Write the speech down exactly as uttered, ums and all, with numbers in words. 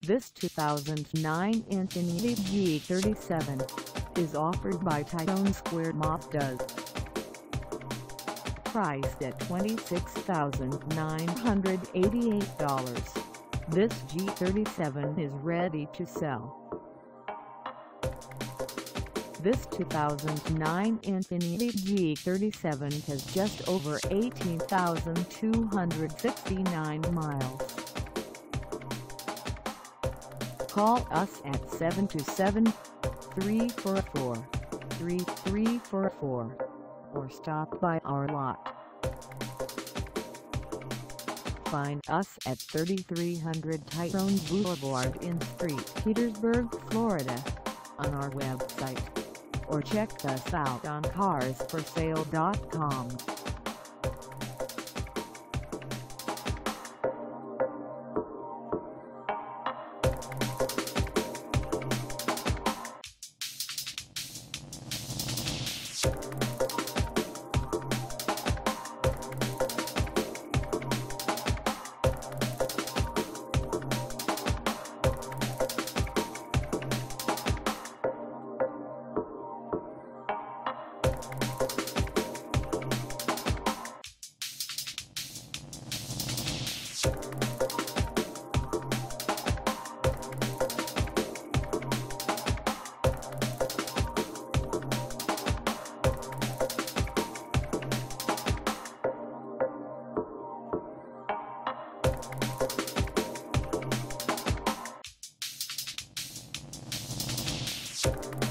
This two thousand nine Infiniti G thirty-seven is offered by Tyrone Mazda. Priced at twenty-six thousand nine hundred eighty-eight dollars, this G thirty-seven is ready to sell. This two thousand nine Infiniti G thirty-seven has just over eighteen thousand two hundred sixty-nine miles. Call us at seven two seven, three four four, three three four four or stop by our lot. Find us at thirty-three hundred Tyrone Boulevard in Street, Petersburg, Florida, on our website, or check us out on cars for sale dot com. You